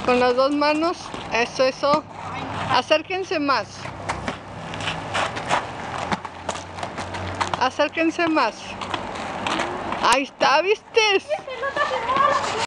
Con las dos manos. Eso, eso. Acérquense más. Acérquense más. Ahí está, ¿viste?